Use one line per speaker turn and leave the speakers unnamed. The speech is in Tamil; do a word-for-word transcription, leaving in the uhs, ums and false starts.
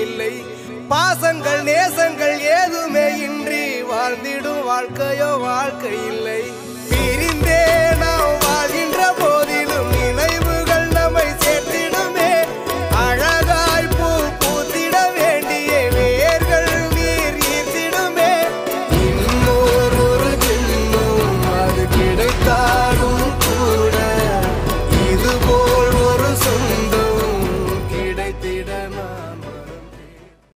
இல்லை. பாசங்கள் நேசங்கள் ஏதுமே இன்றி வாழ்ந்திடும் வாழ்க்கையோ வாழ்க்கை இல்லை.